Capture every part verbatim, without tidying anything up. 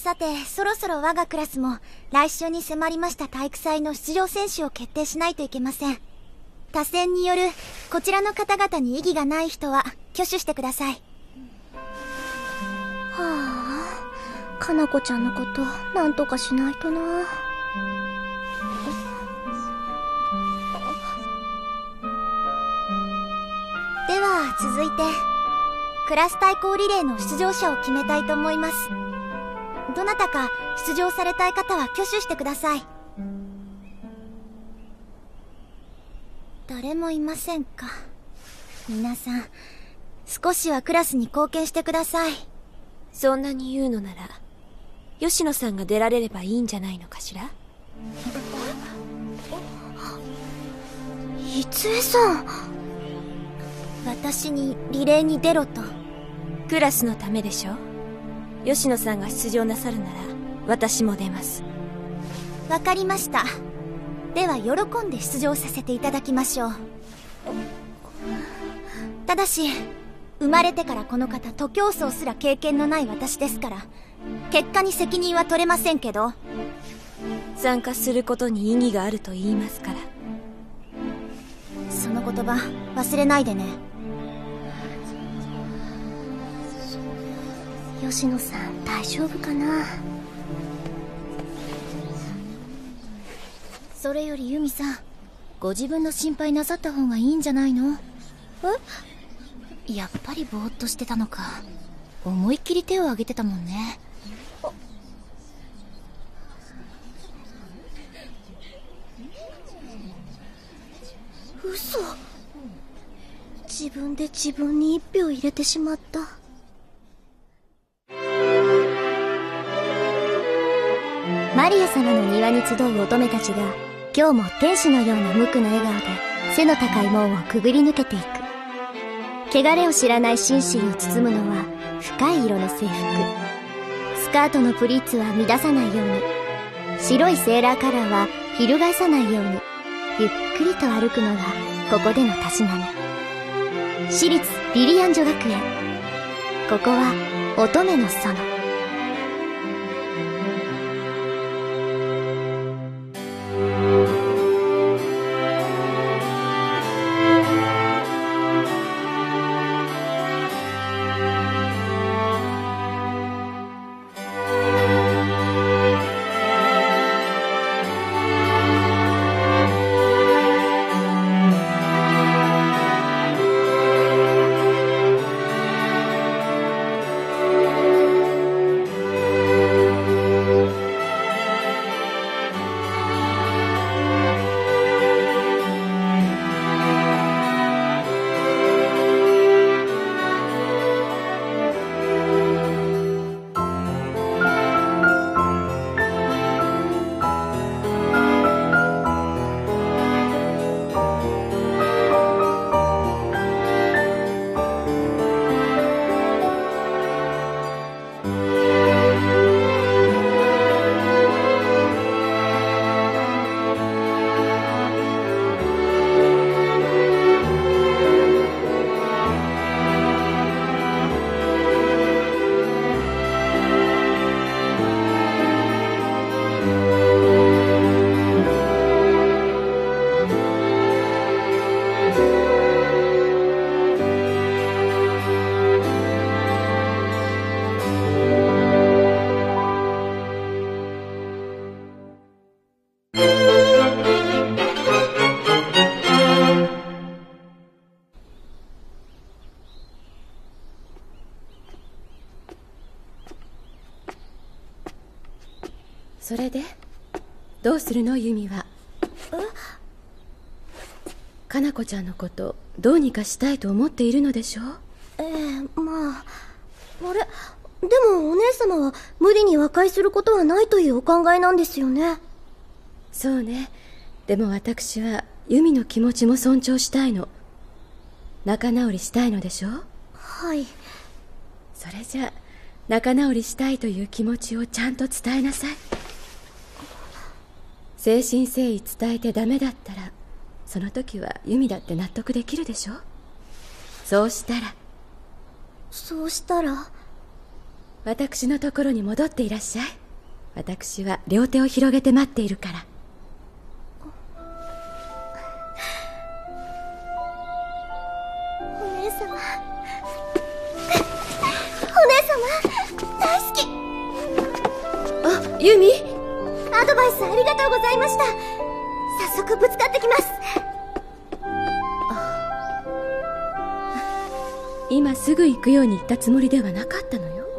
さて、そろそろ我がクラスも来週に迫りました体育祭の出場選手を決定しないといけません。多選によるこちらの方々に異議がない人は挙手してください。 はあ、かなこちゃんのことなんとかしないとな。 では続いてクラス対抗リレーの出場者を決めたいと思います。どなたか出場されたい方は挙手してください。誰もいませんか。皆さん少しはクラスに貢献してください。 そんなに言うのなら吉野さんが出られればいいんじゃないのかしら。 いつえさん、 私にリレーに出ろと。 クラスのためでしょ。吉野さんが出場なさるなら私も出ます。 わかりました。では喜んで出場させていただきましょう。ただし生まれてからこの方徒競走すら経験のない私ですから結果に責任は取れませんけど。 参加することに意義があると言いますから。 その言葉忘れないでね。 吉野さん大丈夫かな。 それよりユミさん、ご自分の心配なさった方がいいんじゃないの？ え？やっぱりぼーっとしてたのか。思いっきり手を挙げてたもんね。嘘。自分で自分に一票入れてしまった。マリア様の庭に集う乙女たちが今日も天使のような無垢な笑顔で背の高い門をくぐり抜けていく。汚れを知らない心身を包むのは深い色の制服。スカートのプリーツは乱さないように、白いセーラーカラーは翻さないようにゆっくりと歩くのがここでのたしなみ。私立リリアン女学園、ここは乙女の園。 それでどうするのユミは。 え？ かなこちゃんのことどうにかしたいと思っているのでしょう。 ええ、まあ。あれ？でもお姉様は無理に和解することはないというお考えなんですよね。 そうね。でも私はユミの気持ちも尊重したいの。仲直りしたいのでしょう。 はい。 それじゃ仲直りしたいという気持ちをちゃんと伝えなさい。誠心誠意伝えてダメだったらその時はユミだって納得できるでしょ。そうしたらそうしたら私のところに戻っていらっしゃい。私は両手を広げて待っているから。 お姉様、お姉様大好き。 あ、ユミ。 アドバイスありがとうございました。早速ぶつかってきます。 今すぐ行くように言ったつもりではなかったのよ。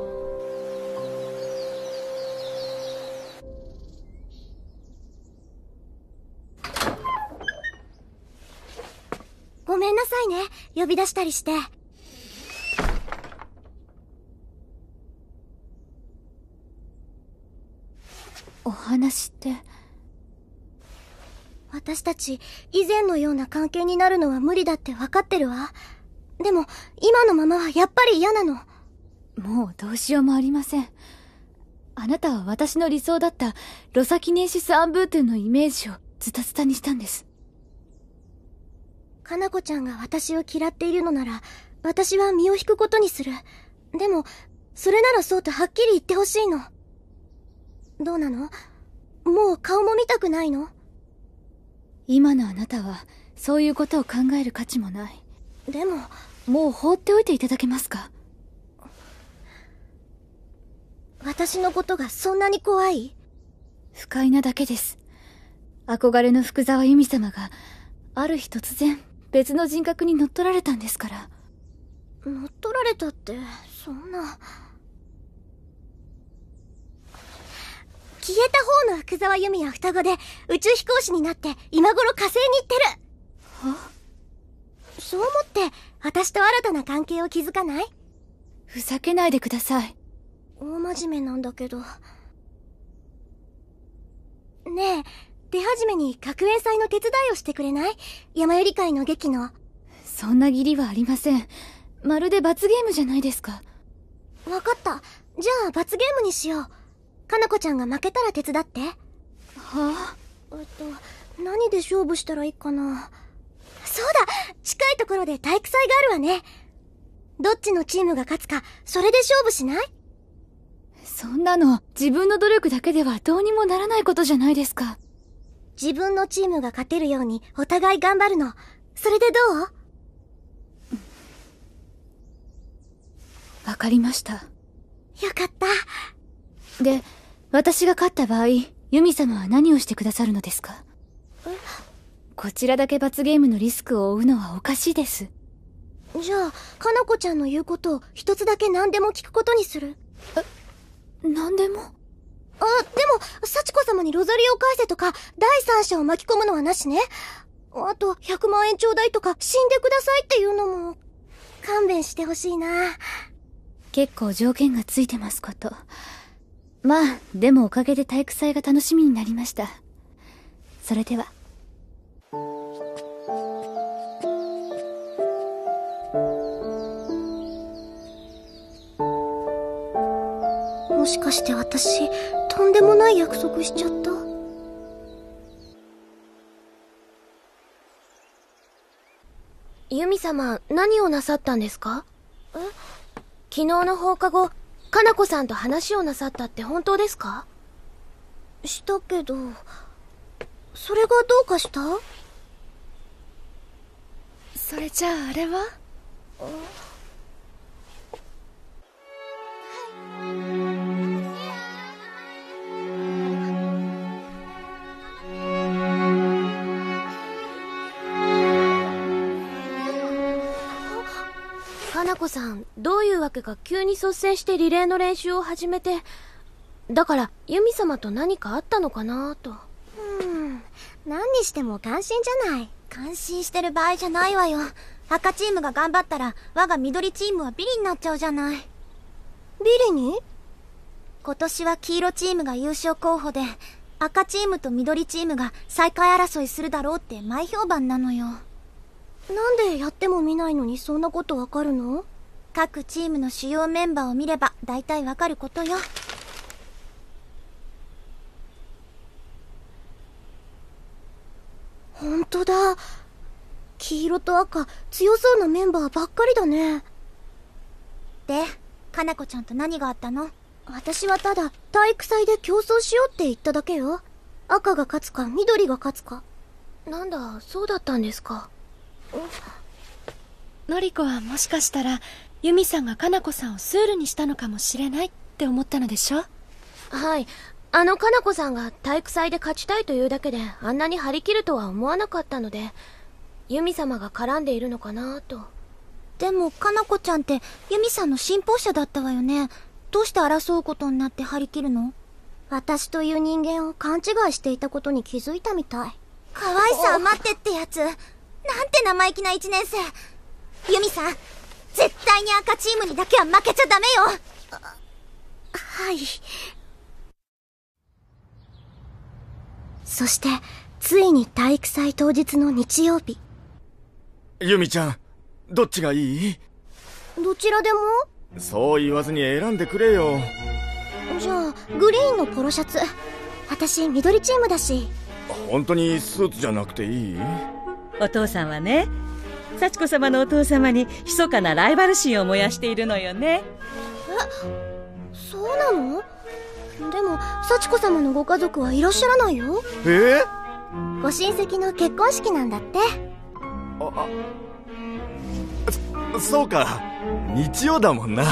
ごめんなさいね、呼び出したりして。 お話って。 私たち以前のような関係になるのは無理だって分かってるわ。でも今のままはやっぱり嫌なの。 もうどうしようもありません。あなたは私の理想だったロサキネーシス・アンブートゥンのイメージをズタズタにしたんです。 かなこちゃんが私を嫌っているのなら、私は身を引くことにする。でもそれならそうとはっきり言ってほしいの。どうなの？もう顔も見たくないの？ 今のあなたはそういうことを考える価値もない。 でももう放っておいていただけますか？ 私のことがそんなに怖い？ 不快なだけです。憧れの福沢由美様がある日突然別の人格に乗っ取られたんですから。 乗っ取られたって、そんな。消えた方の福沢由美は双子で宇宙飛行士になって今頃火星に行ってる。 は？ そう思って私と新たな関係を築かない？ ふざけないでください。 大真面目なんだけど。ねえ、手始めに学園祭の手伝いをしてくれない？山より会の劇の。 そんな義理はありません。まるで罰ゲームじゃないですか。 わかった。じゃあ罰ゲームにしよう。かなこちゃんが負けたら手伝って。 はあ？ えっと、何で勝負したらいいかな。そうだ！近いところで体育祭があるわね。どっちのチームが勝つか、それで勝負しない？ そんなの自分の努力だけではどうにもならないことじゃないですか。 自分のチームが勝てるようにお互い頑張るの。それでどう？ わかりました。 よかった。 で、私が勝った場合、ユミ様は何をしてくださるのですか？ え？ こちらだけ罰ゲームのリスクを負うのはおかしいです。 じゃあ、かなこちゃんの言うことを一つだけ何でも聞くことにする。 え、何でも？ あ、でも、幸子様にロザリオ返せとか、第三者を巻き込むのはなしね。あと、ひゃくまんえんちょうだいとか、死んでくださいっていうのも、勘弁してほしいな。 結構条件がついてますこと。まあ、でもおかげで体育祭が楽しみになりました。それでは。 もしかして私、とんでもない約束しちゃった？ ユミ様、何をなさったんですか？え？昨日の放課後、かなこさんと話をなさったって本当ですか？ したけど、それがどうかした？ それじゃああれは？ かなこさん、どういうわけか急に率先してリレーの練習を始めて、だからユミ様と何かあったのかなと。 うーん、何にしても感心じゃない。 感心してる場合じゃないわよ。赤チームが頑張ったら我が緑チームはビリになっちゃうじゃない。 ビリに？ 今年は黄色チームが優勝候補で、赤チームと緑チームが最下位争いするだろうって前評判なのよ。 なんでやっても見ないのにそんなことわかるの？ 各チームの主要メンバーを見れば大体わかることよ。 ほんとだ。黄色と赤、強そうなメンバーばっかりだね。 で、 かなこちゃんと何があったの？ 私はただ体育祭で競争しようって言っただけよ。赤が勝つか緑が勝つか。 なんだ、そうだったんですか。 のりこはもしかしたらユミさんがかなこさんをスールにしたのかもしれないって思ったのでしょ？ はい。あのかなこさんが体育祭で勝ちたいというだけであんなに張り切るとは思わなかったので、ユミ様が絡んでいるのかなと。 でもかなこちゃんってユミさんの信奉者だったわよね。どうして争うことになって張り切るの？ 私という人間を勘違いしていたことに気づいたみたい。 可愛さ余ってってやつ。なんて生意気ないちねん生。ユミさん、絶対に赤チームにだけは負けちゃダメよ。 はい。そしてついに体育祭当日の日曜日。 ユミちゃん、どっちがいい？ どちらでも？ そう言わずに選んでくれよ。 じゃあグリーンのポロシャツ。私緑チームだし。 本当にスーツじゃなくていい？ お父さんはね、幸子様のお父様に密かなライバル心を燃やしているのよね。 え、そうなの？でも幸子様のご家族はいらっしゃらないよ。 えー、ご親戚の結婚式なんだって。 ああ、そ、そうか、日曜だもんな。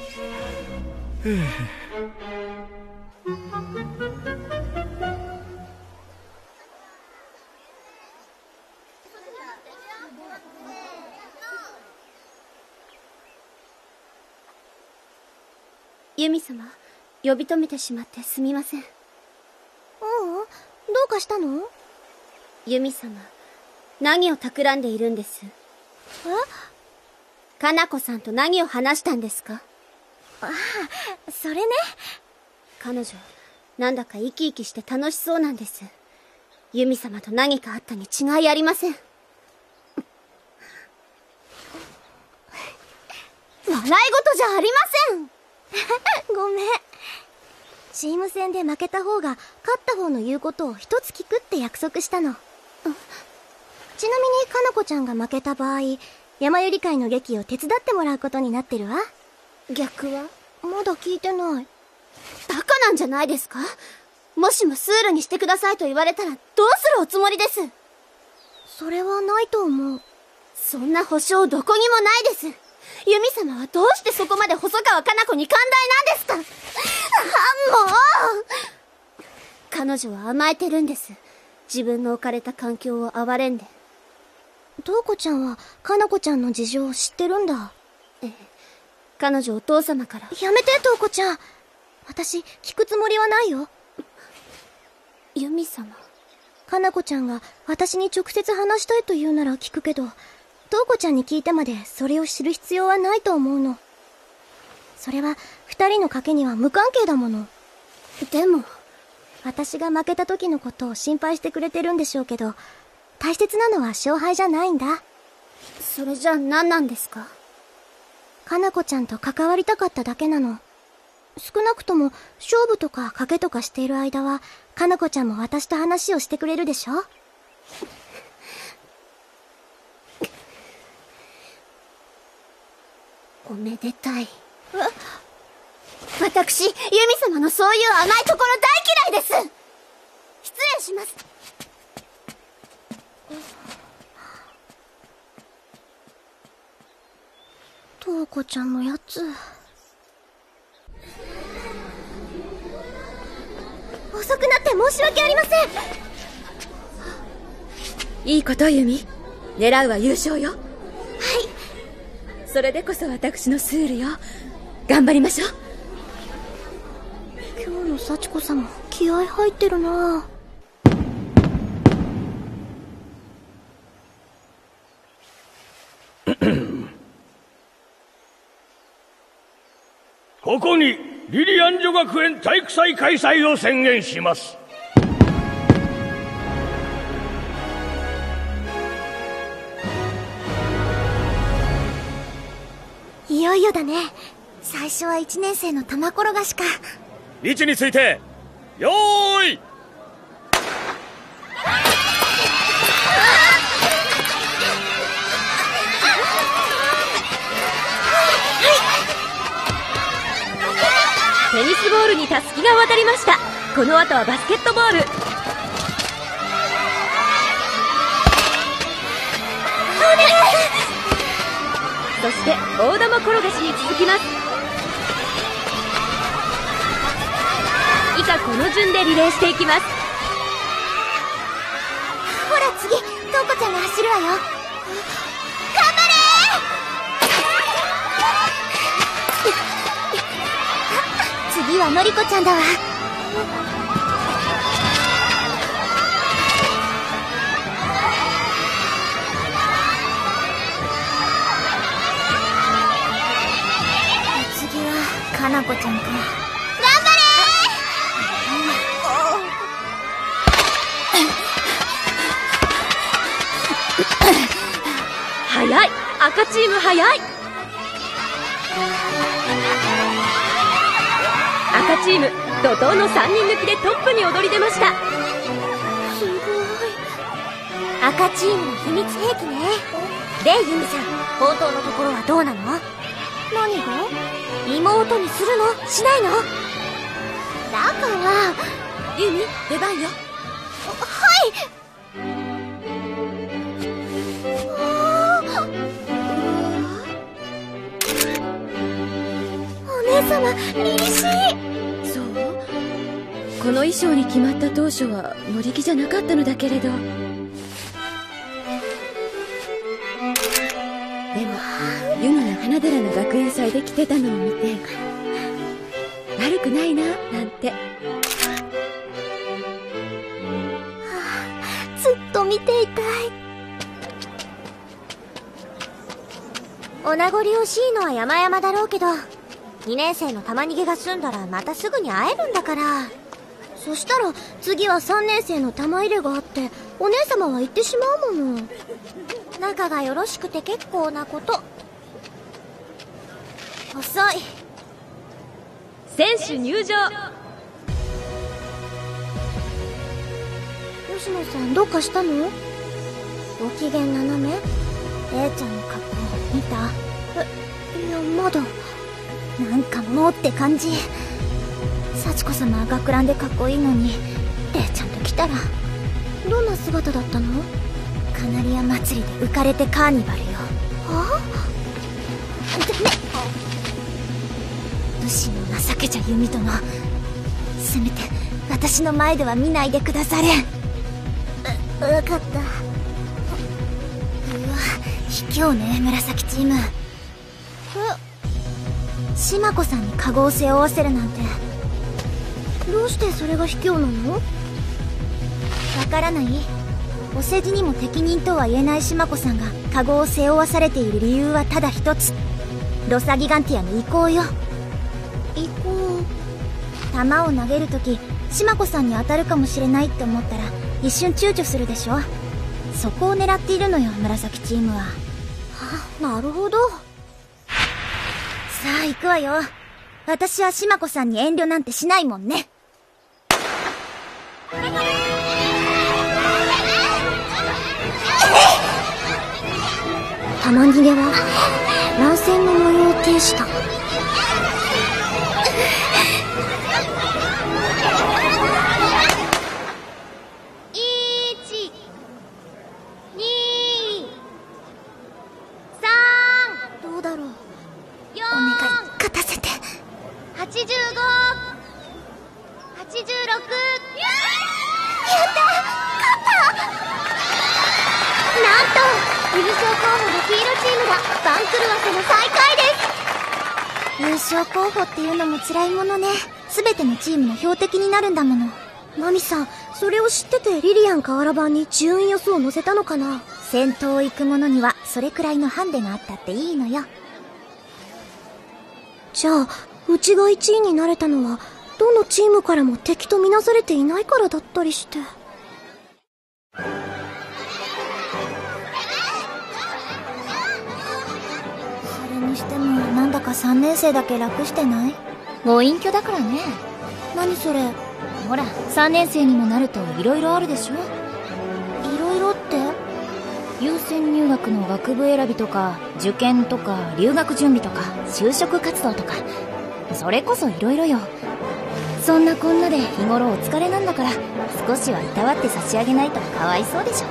ユミ様、呼び止めてしまってすみません。ううん、どうかしたの？ユミ様、何を企んでいるんです？え？かなこさんと何を話したんですか？ああ、それね。彼女、なんだか生き生きして楽しそうなんです。ユミ様と何かあったに違いありません。笑い事じゃありません。ごめん。チーム戦で負けた方が勝った方の言うことを一つ聞くって約束したの。ちなみにかなこちゃんが負けた場合、山より会の劇を手伝ってもらうことになってるわ。逆は？まだ聞いてない。バカなんじゃないですか？もしもスールにしてくださいと言われたらどうするおつもりです？それはないと思う。そんな保証どこにもないです。ユミ様はどうしてそこまで細川かな子に寛大なんですか？あ、もう！彼女は甘えてるんです。自分の置かれた環境を憐れんで。トウコちゃんはかな子ちゃんの事情を知ってるんだ。ええ。彼女お父様から。やめて、トウコちゃん。私、聞くつもりはないよ。ユミ様。かな子ちゃんが私に直接話したいと言うなら聞くけど、トウコちゃんに聞いてまでそれを知る必要はないと思うの。それは二人の賭けには無関係だもの。でも、私が負けた時のことを心配してくれてるんでしょうけど、大切なのは勝敗じゃないんだ。それじゃ何なんですか？かな子ちゃんと関わりたかっただけなの。少なくとも勝負とか賭けとかしている間は、かな子ちゃんも私と話をしてくれるでしょ？おめでたい。私、ユミ様のそういう甘いところ大嫌いです。失礼します。トウコちゃんのやつ。遅くなって申し訳ありません。いいこと、ユミ。狙うは優勝よ。はい。それでこそ私のスールよ。頑張りましょう。 今日の幸子様、気合入ってるな。 ここにリリアン女学園体育祭開催を宣言します。 いよいよだね。最初はいちねん生の玉転がしか。 位置についてよーい。 テニスボールにたすきが渡りました。この後はバスケットボール。そして大玉転がしに続きます。以下この順でリレーしていきます。 ほら次、トウコちゃんが走るわよ。頑張れー次はのりこちゃんだわ。次はかなこちゃんか。頑張れー早い、赤チーム早い。赤チーム怒涛のさんにん抜きでトップに躍り出ました。 すごい。赤チームの秘密兵器ね。でユミさん、本当のところはどうなの？何が？妹にするの？しないの？だからユミ、出番よ。はい。お姉様、凛々しい。 そう？この衣装に決まった当初は乗り気じゃなかったのだけれど、でもユミが花寺の学園祭で着てたのを見て悪くないななんて。 ずっと見ていたい。お名残惜しいのは山々だろうけど、にねん生の玉逃げが済んだらまたすぐに会えるんだから。そしたら次はさんねん生の玉入れがあって、お姉様は行ってしまうもの。仲がよろしくて結構なこと。遅い。 選手入場。 吉野さん、どうかしたの？ご機嫌斜め？Aちゃんの格好見た？え、いや、まだ。なんかもうって感じ。幸子様は学ランでかっこいいのに、レイちゃんと来たらどんな姿だったの？カナリア祭りで浮かれてカーニバルよ。はあ？でね、武士の情けじゃ弓殿、せめて私の前では見ないでくだされ。う、わかった。うわ、卑怯ね、紫チーム。え、しま子さんにカゴを背負わせるなんて。どうしてそれが卑怯なの？わからない？お世辞にも適任とは言えないしま子さんがカゴを背負わされている理由はただ一つ。ロサギガンティアの意向よ。意向？弾を投げるときしま子さんに当たるかもしれないって思ったら一瞬躊躇するでしょ。そこを狙っているのよ、紫チームは。はあ、なるほど。さあ行くわよ。私はしま子さんに遠慮なんてしないもんね。玉逃げは乱戦の模様を呈した。どうだろう。お願い、勝たせて。はちじゅうご、はちじゅうろく。やった勝った。なんと優勝候補の黄色チームが番狂わせの最下位です。優勝候補っていうのも辛いものね。全てのチームの標的になるんだもの。マミさん、それを知っててリリアン瓦版に順位予想を載せたのかな。先頭を行く者にはそれくらいのハンデがあったっていいのよ。じゃあうちがいちいになれたのはどのチームからも敵とみなされていないからだったりして。それにしてもなんだかさんねん生だけ楽してない？ ご隠居だからね。 何それ？ ほら、さんねん生にもなると色々あるでしょ。 色々って？ 優先入学の学部選びとか、受験とか、留学準備とか、就職活動とか、 それこそ色々よ。そんなこんなで日頃お疲れなんだから、少しはいたわって差し上げないとかわいそうでしょ。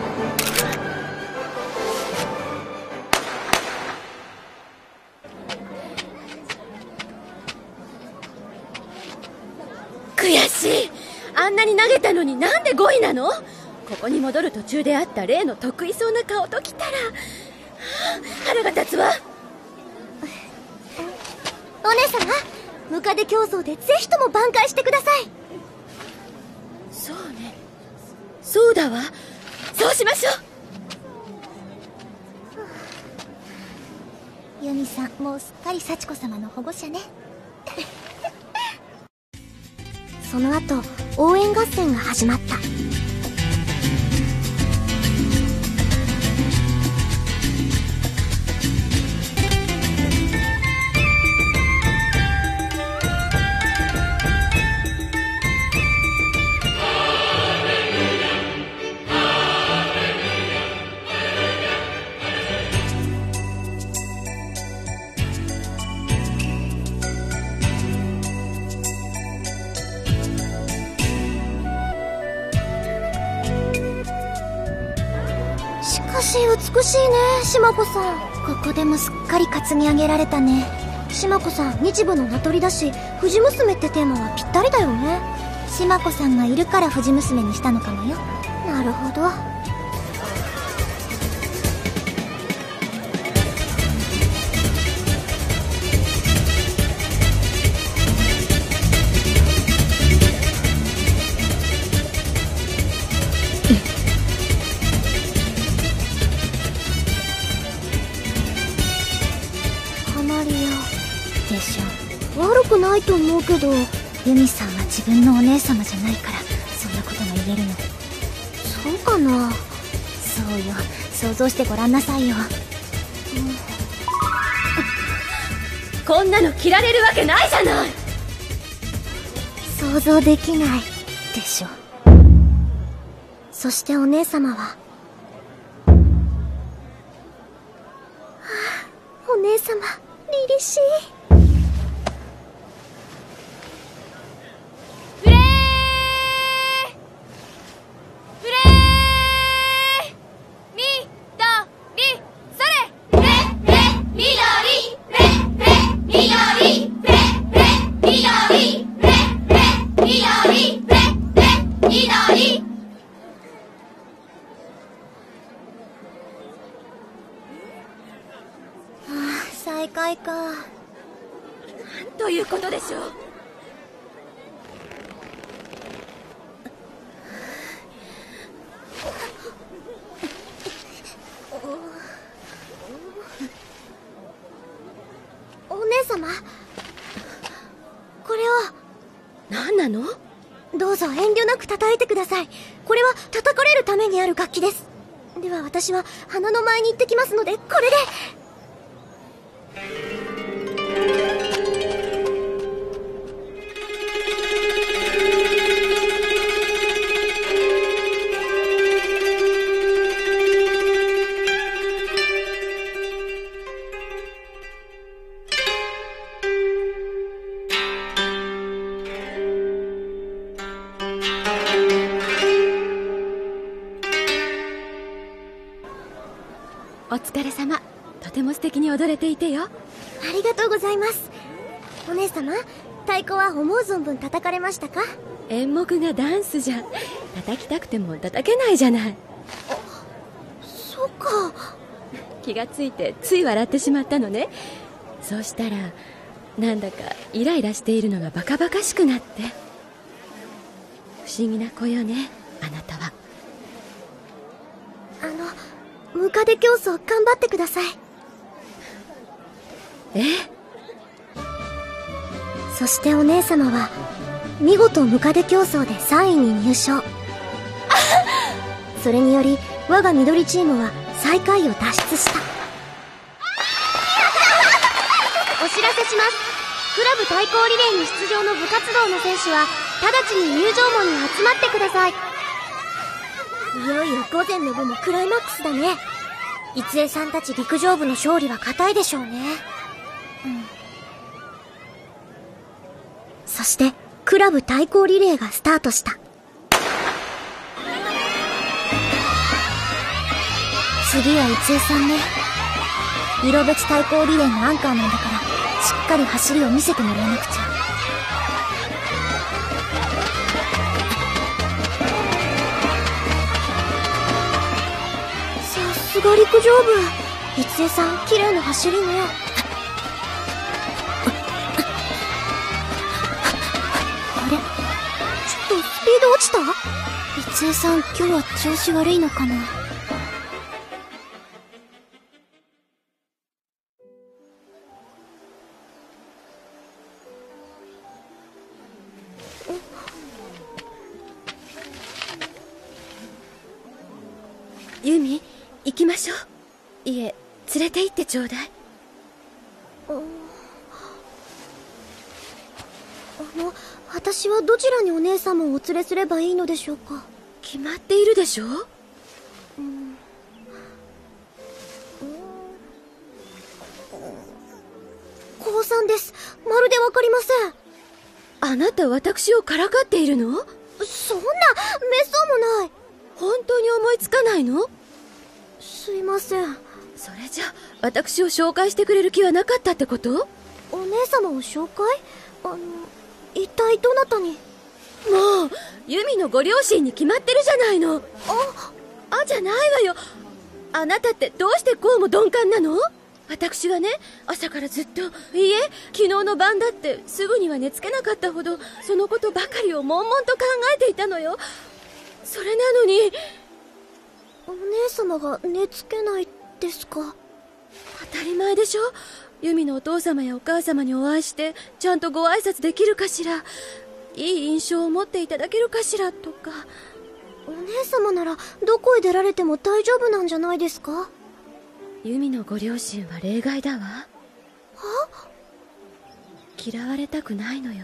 悔しい。あんなに投げたのになんでごいなの？ここに戻る途中であった例の得意そうな顔ときたら、はあ、腹が立つわ。 お姉様、ムカデ競争でぜひとも挽回してください。 そうね、そうだわ。そうしましょう。ユミさん、もうすっかり幸子様の保護者ね。その後、応援合戦が始まった。しかし美しいね、島子さん。ここでもすっかり担ぎ上げられたね。島子さん、日舞の名取だし、藤娘ってテーマはぴったりだよね。島子さんがいるから藤娘にしたのかもよ。なるほど。でしょ。悪くないと思うけど、ユミさんは自分のお姉様じゃないからそんなことが言えるの。そうかな。そうよ、想像してごらんなさいよ。うん、 こんなの着られるわけないじゃない。 想像できないでしょ。そしてお姉様は、はあ、お姉様凛々しい。再会か。 なんということでしょう。 お姉様、これは何なの？ どうぞ遠慮なく叩いてください。これは叩かれるためにある楽器です。では私は花の前に行ってきますので、これで。 お疲れ様。とても素敵に踊れていてよ。 ありがとうございます。お姉様、太鼓は思う存分叩かれましたか？ 演目がダンスじゃ、叩きたくても叩けないじゃない。 あ、そっか。 気がついてつい笑ってしまったのね。そうしたらなんだかイライラしているのがバカバカしくなって。不思議な子よね、あなたは。 あのムカデ競争頑張ってください。 ええ。 そしてお姉様は見事ムカデ競争でさんいに入賞。それにより我が緑チームは最下位を脱出した。お知らせします。クラブ対抗リレーに出場の部活動の選手は直ちに入場門に集まってください。いよいよ午前の部もクライマックスだね。逸江さんたち陸上部の勝利は固いでしょうね。うん。 してクラブ対抗リレーがスタートした。 次は逸江さんね。色別対抗リレーのアンカーなんだから、しっかり走りを見せてもらわなくちゃ。 さすが陸上部。逸江さん、綺麗な走りね。あれ、ちょっとスピード落ちた？逸江さん、今日は調子悪いのかな？ ユミ、行きましょう。いえ、連れて行ってちょうだい。 あの、私はどちらにお姉様をお連れすればいいのでしょうか？ 決まっているでしょ。 うん、高さんです。まるでわかりません。 あなた私をからかっているの？ そんな、めっそうもない。 本当に思いつかないの？ すいません。 それじゃ私を紹介してくれる気はなかったってこと？ お姉様を紹介？あの、一体どなたに？ もうユミのご両親に決まってるじゃないの。ああじゃないわよ。あなたってどうしてこうも鈍感なの？私はね、朝からずっと、いいえ、昨日の晩だってすぐには寝つけなかったほどそのことばかりを悶々と考えていたのよ。それなのに。 お姉様が寝つけないですか？ 当たり前でしょ。ユミのお父様やお母様にお会いしてちゃんとご挨拶できるかしら、いい印象を持っていただけるかしらとか。 お姉様ならどこへ出られても大丈夫なんじゃないですか？ ユミのご両親は例外だわ。 は？ 嫌われたくないのよ。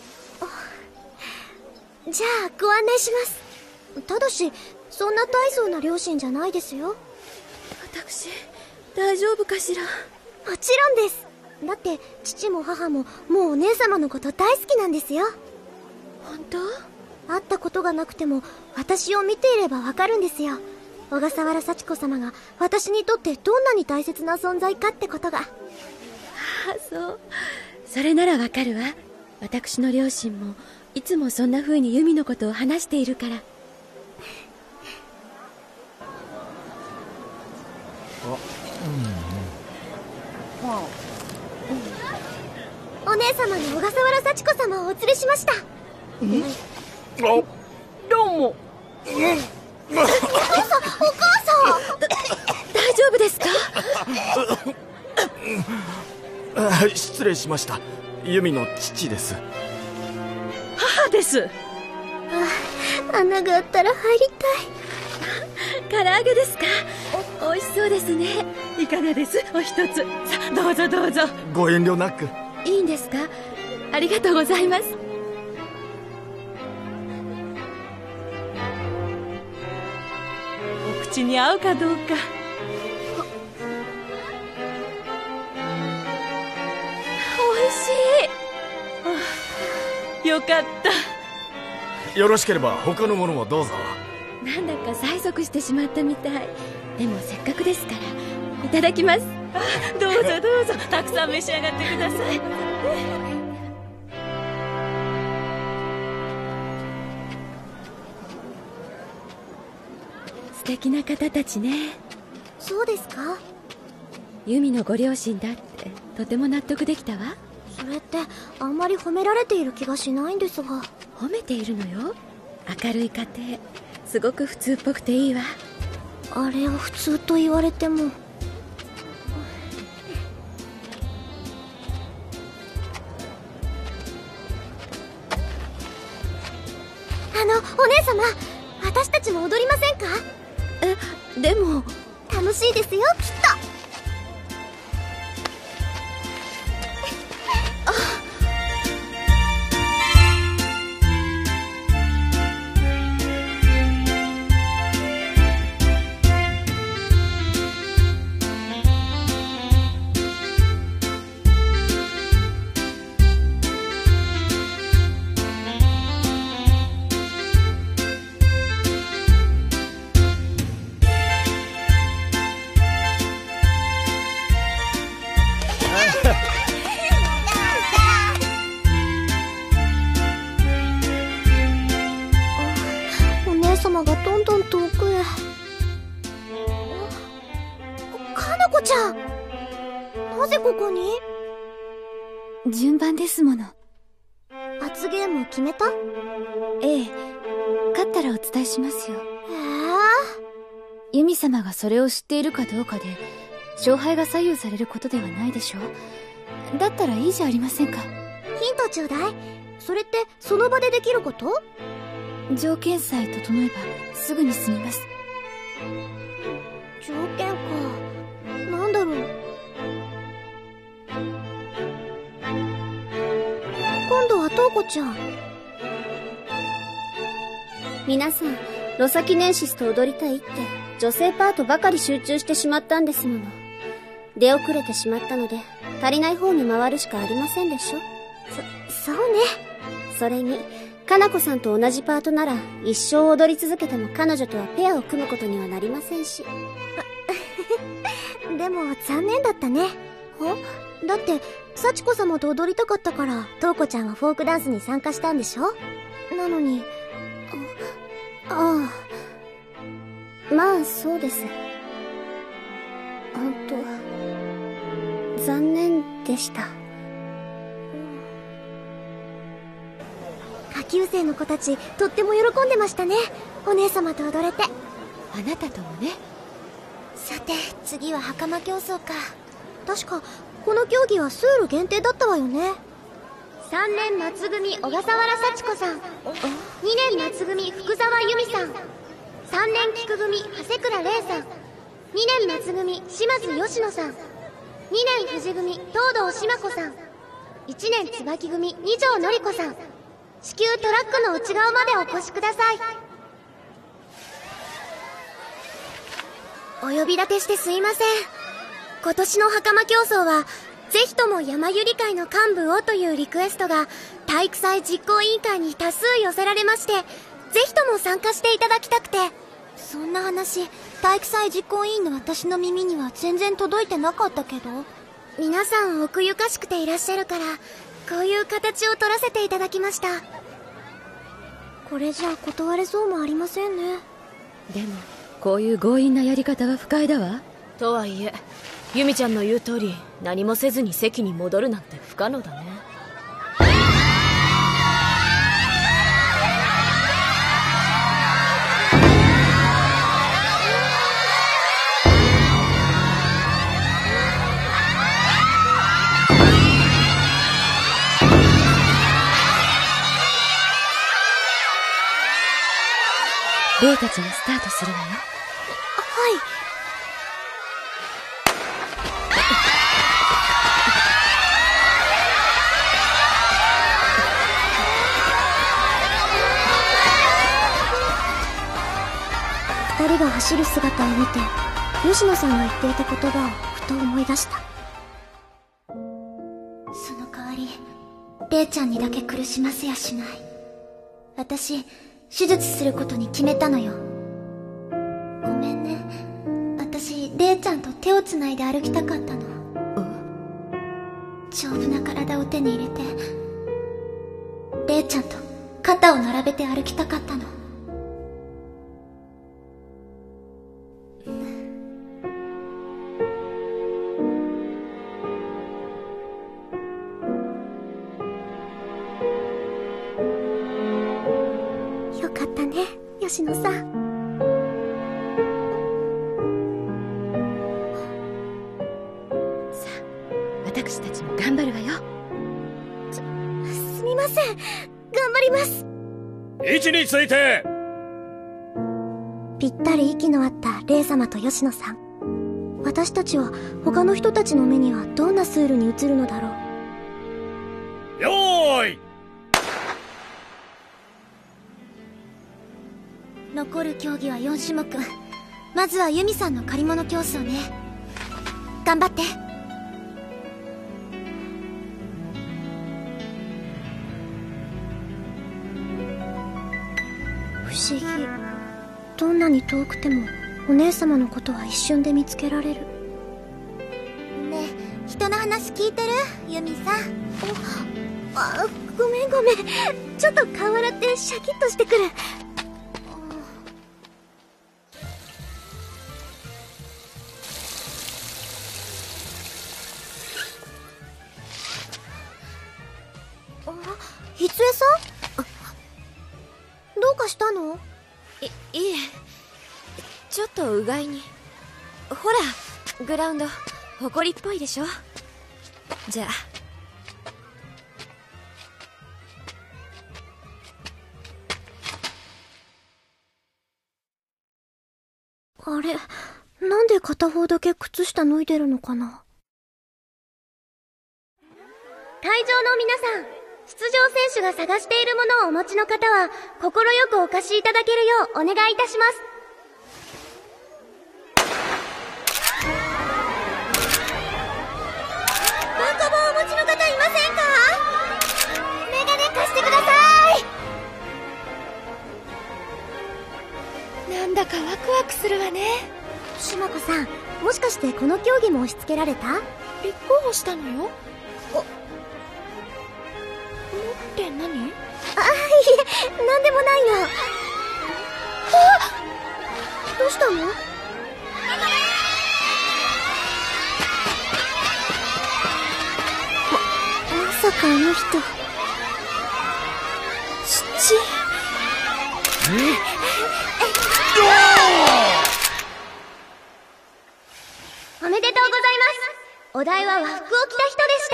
じゃあご案内します。ただしそんな大層な両親じゃないですよ。 私大丈夫かしら？ もちろんです。だって父も母ももうお姉様のこと大好きなんですよ。 本当？ 会ったことがなくても私を見ていればわかるんですよ。小笠原幸子様が私にとってどんなに大切な存在かってことが。 ああ、そう。それならわかるわ。私の両親もいつもそんな風にユミのことを話しているから。 お姉様の小笠原幸子様をお連れしました。 あ、どうも。 お母さん、お母さん大丈夫ですか？ あ、失礼しました。ユミの父です。 母です。 あ、穴があったら入り唐揚げですか？美味しそうですね。 いかがです？お一つ。さあ、どうぞどうぞ。 ご遠慮なく。 いいんですか？ありがとうございます。 お口に合うかどうか。 美味しい。 よかった。 よろしければ他のものもどうぞ。 なんだか催促してしまったみたい。でもせっかくですからいただきます。 どうぞどうぞ、たくさん召し上がってください。 素敵な方たちね。 そうですか？ ユミのご両親だってとても納得できたわ。 それってあんまり褒められている気がしないんですが。 褒めているのよ。明るい家庭、すごく普通っぽくていいわ。 あれを普通と言われても。あの、お姉様、私たちも踊りませんか？ え、でも楽しいですよ、きっと。 こに？ 順番ですもの。 罰ゲームを決めた？ ええ、勝ったらお伝えしますよ。 へえ。 ユミ様がそれを知っているかどうかで勝敗が左右されることではないでしょう。だったらいいじゃありませんか。 ヒントちょうだい。それってその場でできること？ 条件さえ整えばすぐに済みます。 条件か。なんだろう。今度はトウコちゃん。 皆さん、ロサキネンシスと踊りたいって女性パートばかり集中してしまったんですもの。出遅れてしまったので足りない方に回るしかありませんでしょ。 そ、そうね。 それにかなこさんと同じパートなら一生踊り続けても彼女とはペアを組むことにはなりませんし。 でも残念だったね。は？だって幸子様と踊りたかったからトウコちゃんはフォークダンスに参加したんでしょ。なのに、 ああ、まあそうです。本当残念でした。 下級生の子たちとっても喜んでましたね。お姉様と踊れて。 あなたともね。 さて次は袴競争か。 確かこの競技はスール限定だったわよね。 さんねん夏組小笠原幸子さん、にねん夏組福沢由美さん、さんねん菊組長谷倉玲さん、にねん夏組島津佳乃さん、にねん藤組東堂島子さん、いちねん椿組二条典子さん。至急トラックの内側までお越しください。 お呼び立てしてすいません。今年の袴競争はぜひとも山ゆり会の幹部をというリクエストが体育祭実行委員会に多数寄せられまして、ぜひとも参加していただきたくて。 そんな話体育祭実行委員の私の耳には全然届いてなかったけど。 皆さん奥ゆかしくていらっしゃるからこういう形を取らせていただきました。これじゃ断れそうもありませんね。 でもこういう強引なやり方は不快だわ。 とはいえユミちゃんの言う通り何もせずに席に戻るなんて不可能だね。 レイたちがスタートするわよ。 はい。二人が走る姿を見て吉野さんが言っていた言葉をふと思い出した。 その代わりレイちゃんにだけ苦しませやしない。私手術することに決めたのよ。ごめんね。私レイちゃんと手をつないで歩きたかったの。丈夫な体を手に入れてレイちゃんと肩を並べて歩きたかったの。 よかったね、吉野さん。 さあ私たちも頑張るわよ。 す、すみません。頑張ります。 位置について。 ぴったり息の合ったレイ様と吉野さん。私たちは他の人たちの目にはどんなスールに映るのだろう。 よーい。 残る競技はよん種目。まずはユミさんの借り物競争ね。頑張って。 不思議。どんなに遠くてもお姉様のことは一瞬で見つけられる。 ねえ、人の話聞いてる？ユミさん。 あ、ごめんごめん。ちょっと顔洗ってシャキッとしてくる。 いつえさん？どうかしたの？ い、いえ、ちょっとうがいに。ほら、グラウンド、埃っぽいでしょ。じゃあ。 あれ、なんで片方だけ靴下脱いでるのかな。 会場の皆さん、出場選手が探しているものをお持ちの方は心よくお貸しいただけるようお願いいたします。 文庫本お持ちの方いませんか？メガネ貸してください。なんだかワクワクするわね。 しまこさん、もしかしてこの競技も押し付けられた？ 立候補したのよ。おって何？あ、いえ、なんでもないの。あ、どうしたの？ま、まさかあの人、父？ え？おめでとうございます。お題は和服を着た人でした。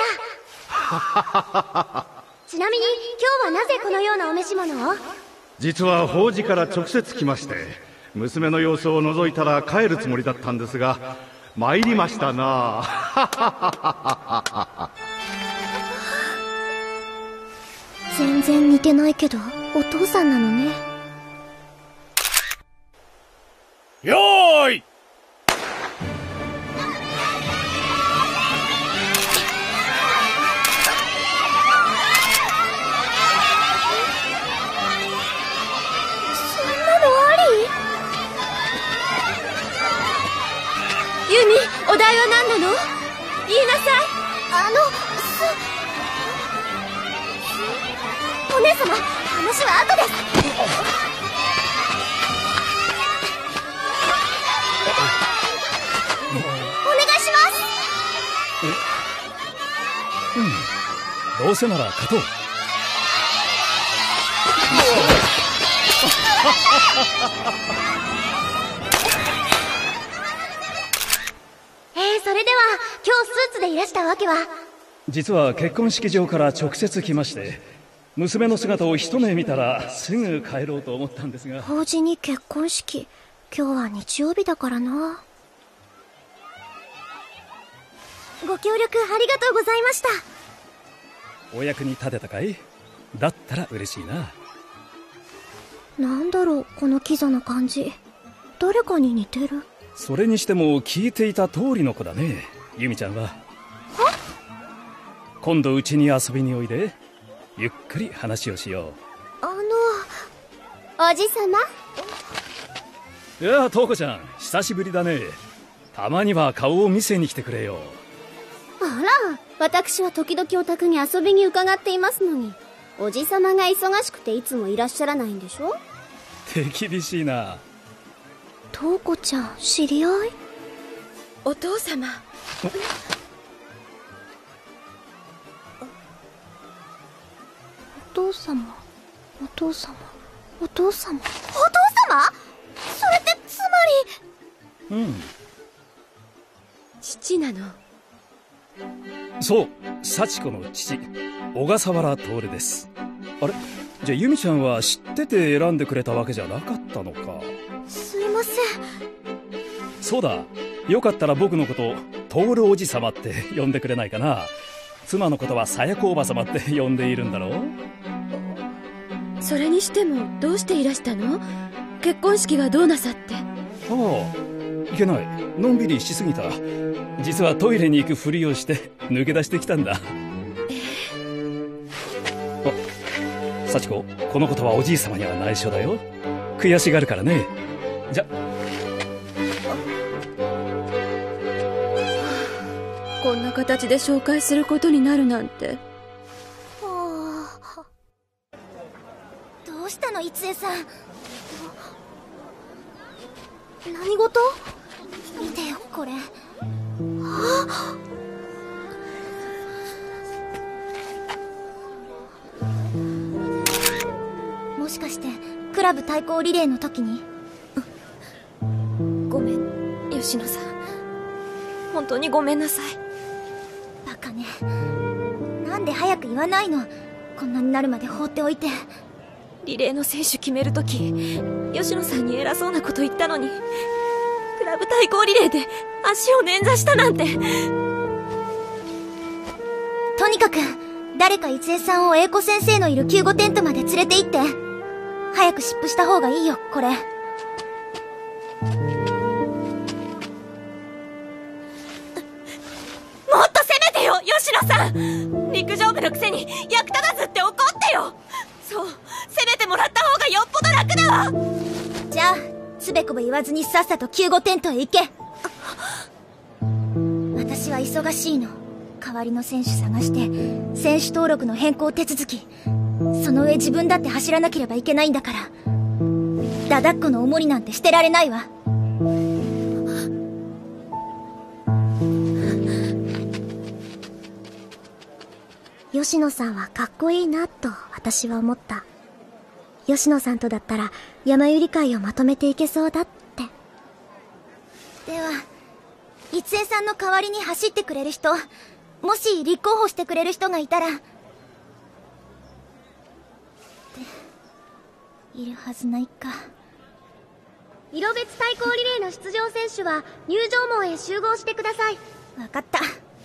ちなみに今日はなぜこのようなお召し物を？ 実は法事から直接来まして、娘の様子を覗いたら帰るつもりだったんですが、参りましたな。 全然似てないけどお父さんなのね。 よーい。 ユミ、お題は何なの？言いなさい。 あの、す、お姉様、話は後です。お願いします。 うん、どうせなら勝とう。 えー、それでは今日スーツでいらしたわけは？ 実は結婚式場から直接来まして、娘の姿を一目見たらすぐ帰ろうと思ったんですが。 法事に結婚式、今日は日曜日だからな。ご協力ありがとうございました。 お役に立てたかい？だったら嬉しいな。 なんだろう、このキザな感じ。誰かに似てる。 それにしても聞いていた通りの子だね、ユミちゃんは。は？今度うちに遊びにおいで、ゆっくり話をしよう。 あの、おじさま？ いや、トウコちゃん、久しぶりだね。たまには顔を見せに来てくれよ。 あら、私は時々お宅に遊びに伺っていますのに、おじさまが忙しくていつもいらっしゃらないんでしょ？ 手厳しいな。 トウコちゃん、知り合い？ お父様。 お父様、お父様、お父様、お父様？それってつまり…うん。 父なの？ そう、幸子の父、小笠原徹です。あれ？じゃあユミちゃんは知ってて選んでくれたわけじゃなかったのか。 すいません。 そうだ、よかったら僕のこと徹おじさまって呼んでくれないかな。妻のことはさやこおばさまって呼んでいるんだろう。 それにしてもどうしていらしたの？結婚式はどうなさって？ ああ、いけない、のんびりしすぎた。実はトイレに行くふりをして抜け出してきたんだ。 えー、あ、幸子、このことはおじいさまには内緒だよ。悔しがるからね。じゃ、 こんな形で紹介することになるなんて。 はあ、どうしたの、いつえさん。 何事？ 見てよ、これ。 あクラブ対抗リレーの時に。 ごめん吉野さん、本当にごめんなさい。 バカね、なんで早く言わないの。こんなになるまで放っておいて。 リレーの選手決めるとき吉野さんに偉そうなこと言ったのに、クラブ対抗リレーで足を捻挫したなんて。 とにかく誰か一恵さんを英子先生のいる救護テントまで連れて行って。早く湿布した方がいいよ、これ。もっと攻めてよ吉野さん。陸上部のくせに役立たずって怒ってよ。そう、攻めてもらった方がよっぽど楽だわ。 じゃあつべこべ言わずにさっさと救護テントへ行け。私は忙しいの。代わりの選手探して選手登録の変更手続き、その上自分だって走らなければいけないんだから。だだっこのおもりなんてしてられないわ。 吉野さんはかっこいいなと私は思った。吉野さんとだったら山百合会をまとめていけそうだって。 では一恵さんの代わりに走ってくれる人、もし立候補してくれる人がいたら。っているはずないか。 色別対抗リレーの出場選手は入場門へ集合してください。 わかった。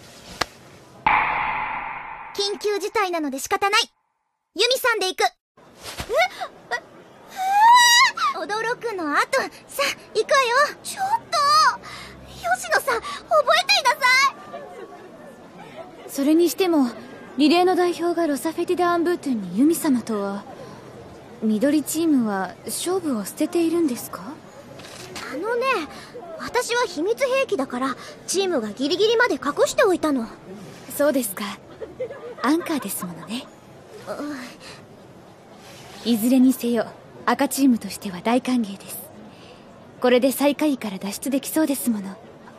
緊急事態なので仕方ない。ユミさんで行く。ええ驚くの後、さあ行くわよ。 ちょっと吉野さん、覚えていなさい。 それにしてもリレーの代表がロサフェティダ・アンブートゥンにユミ様とは。緑チームは勝負を捨てているんですか？ あのね、私は秘密兵器だからチームがギリギリまで隠しておいたの。 そうですか。アンカーですものね。いずれにせよ赤チームとしては大歓迎です。これで最下位から脱出できそうですもの。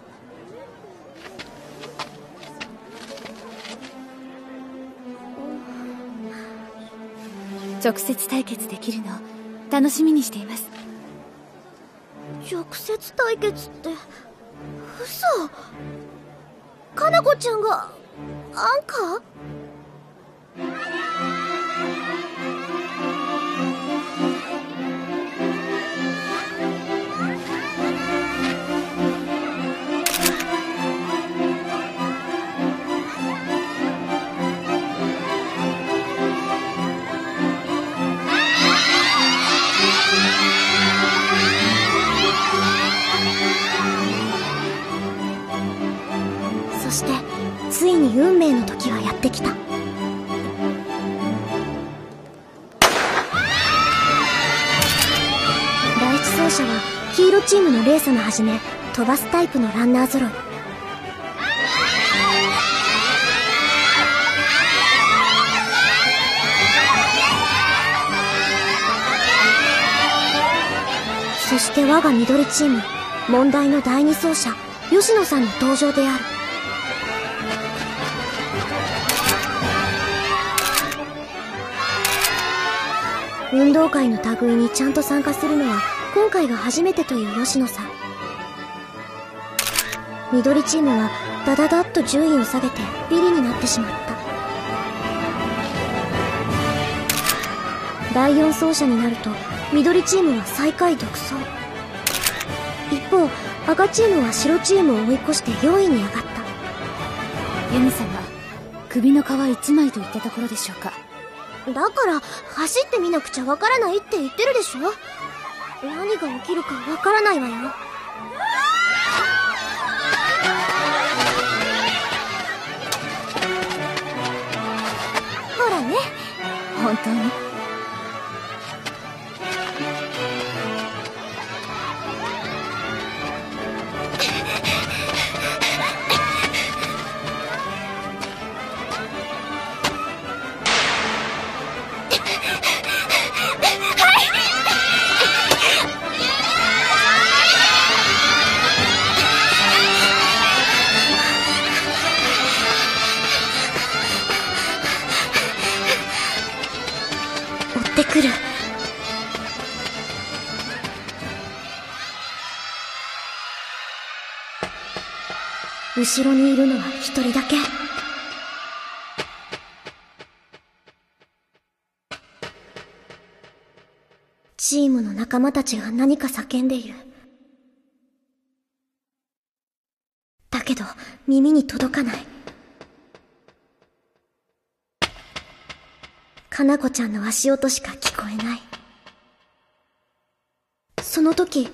直接対決できるの楽しみにしています。 直接対決って嘘。かなこちゃんがアンカー？そしてついに運命の時はやってきた。第一走者は黄色チームのレーサのはじめ飛ばすタイプのランナー揃い。そして我が緑チーム問題の第二走者吉野さんの登場である。運動会の類にちゃんと参加するのは今回が初めてという吉野さん。緑チームはダダダッと順位を下げてビリになってしまった。だいよん走者になると緑チームは最下位独走。一方赤チームは白チームを追い越してよんいに上がった。 ユミ様、首の皮一枚といったところでしょうか。 だから走ってみなくちゃわからないって言ってるでしょ。何が起きるかわからないわよ。ほらね。 本当に来る。 後ろにいるのは一人だけ。チームの仲間たちが何か叫んでいる。だけど耳に届かない。かなこちゃんの足音しか聞こえない。その時、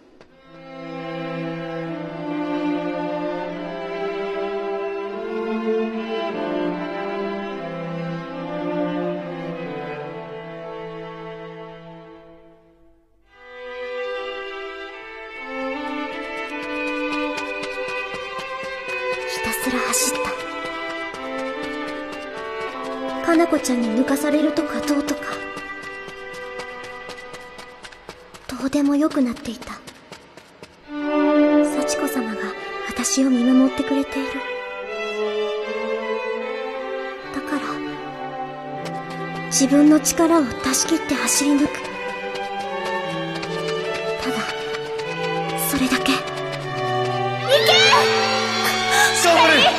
ひたすら走った。かなこちゃんに抜かされるとかどうとか、どうでもよくなっていた。幸子様が私を見守ってくれている。だから自分の力を出し切って走り抜く。ただそれだけ。行け！ 頑張れ！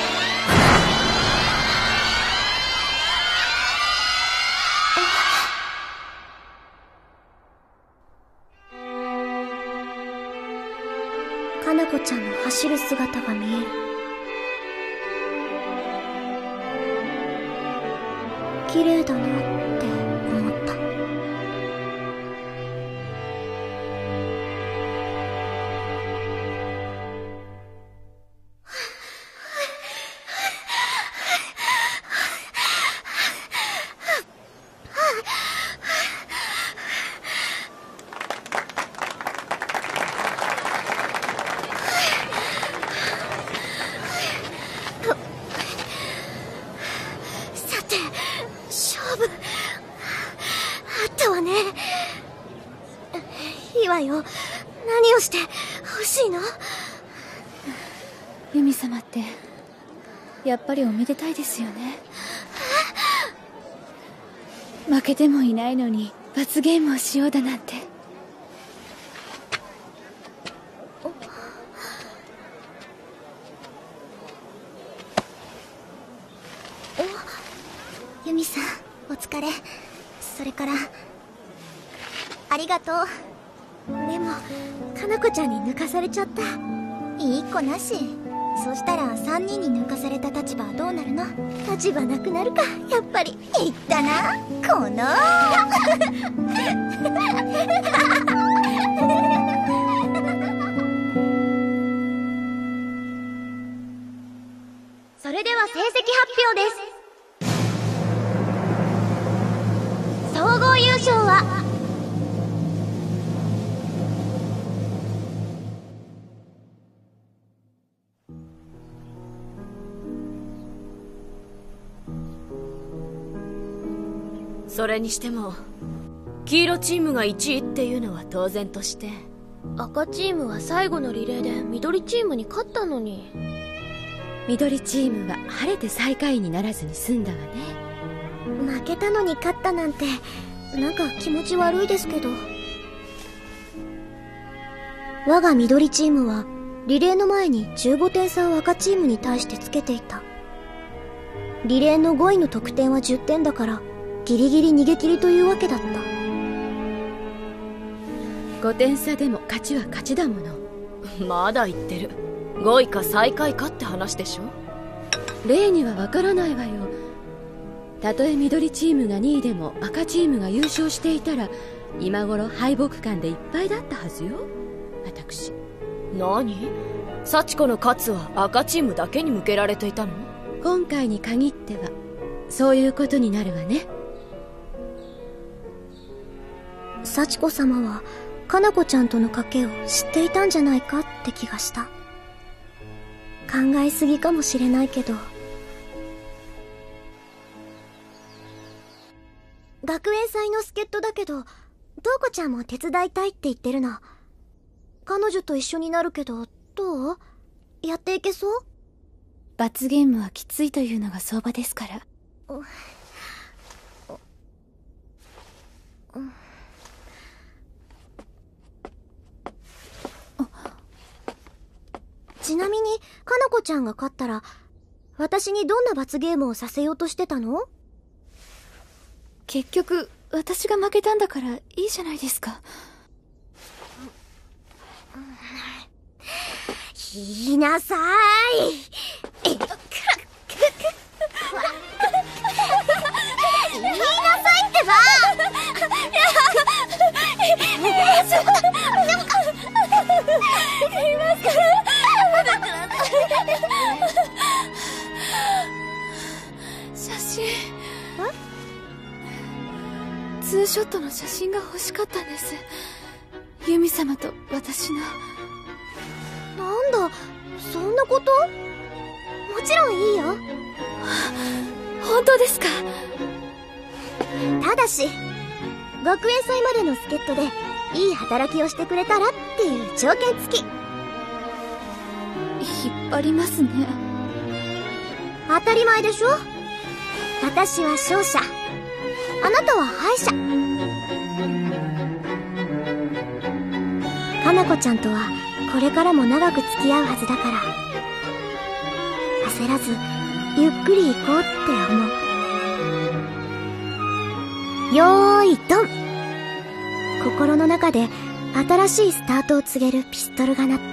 かなこちゃんの走る姿が見える。綺麗だなって思った。いいわよ。何をして欲しいの？ ユミ様ってやっぱりおめでたいですよね。負けてもいないのに罰ゲームをしようだなんて。 ユミさん、お疲れ。それからありがとう。 でもかなこちゃんに抜かされちゃった。 いい子なし。そしたらさんにんに抜かされた立場はどうなるの？ 立場なくなるか、やっぱり。 言ったな、このそれでは成績発表です。総合優勝はそれにしても黄色チームがいちいっていうのは当然として、 赤チームは最後のリレーで緑チームに勝ったのに。 緑チームは晴れて最下位にならずに済んだわね。 負けたのに勝ったなんてなんか気持ち悪いですけど。我が緑チームはリレーの前にじゅうごてん差を赤チームに対してつけていた。リレーのごいの得点はじゅってんだからギリギリ逃げ切りというわけだった。 ごてん差でも勝ちは勝ちだもの。 まだ言ってる。ごいか最下位かって話でしょ。 例にはわからないわよ。たとえ緑チームがにいでも赤チームが優勝していたら今頃敗北感でいっぱいだったはずよ、私。 何？幸子の勝つは赤チームだけに向けられていたの？ 今回に限ってはそういうことになるわね。 幸子様はかなこちゃんとの賭けを知っていたんじゃないかって気がした。考えすぎかもしれないけど。学園祭の助っ人だけど、トウコちゃんも手伝いたいって言ってるの。彼女と一緒になるけど、どう？やっていけそう？ 罰ゲームはきついというのが相場ですから。 ちちなみに、かなこちゃんが勝ったら、私にどんな罰ゲームをさせようとしてたの？ 結局、私が負けたんだからいいじゃないですか。 言いなさーい。言いなさいってば。 言いますから写真。ツーショットの写真が欲しかったんです。ユミ様と私の。 なんだ、そんなこと？もちろんいいよ。 本当ですか？ ただし、学園祭までの助っ人でいい働きをしてくれたらっていう条件付き。 引っ張りますね。 当たり前でしょ。私は勝者、あなたは敗者。かなこちゃんとはこれからも長く付き合うはずだから、焦らずゆっくり行こうって思う。よーいドン。心の中で新しいスタートを告げるピストルが鳴った。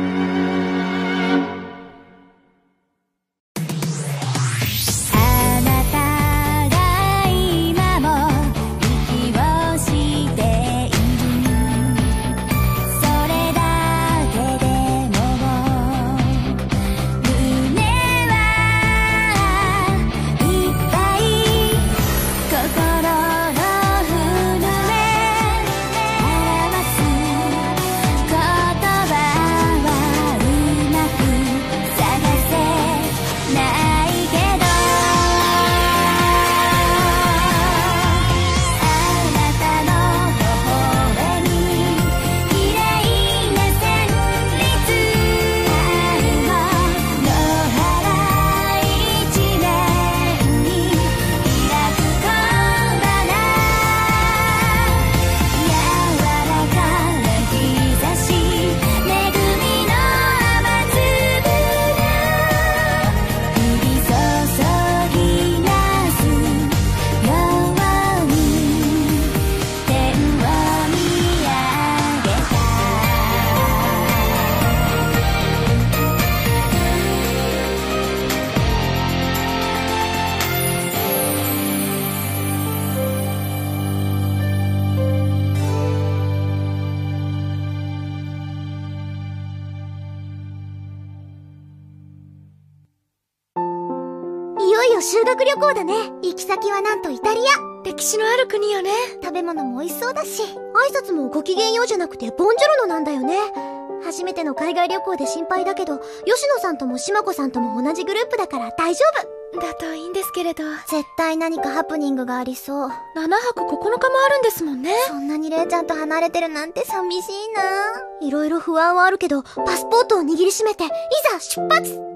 修学旅行だね。行き先はなんとイタリア。歴史のある国よね。食べ物も美味しそうだし、挨拶もごきげんようじゃなくてボンジョルノなんだよね。初めての海外旅行で心配だけど、吉野さんとも島子さんとも同じグループだから大丈夫だといいんですけれど。絶対何かハプニングがありそう。ななはくここのかもあるんですもんね。そんなにレイちゃんと離れてるなんて寂しいな。いろいろ不安はあるけど、パスポートを握りしめていざ出発。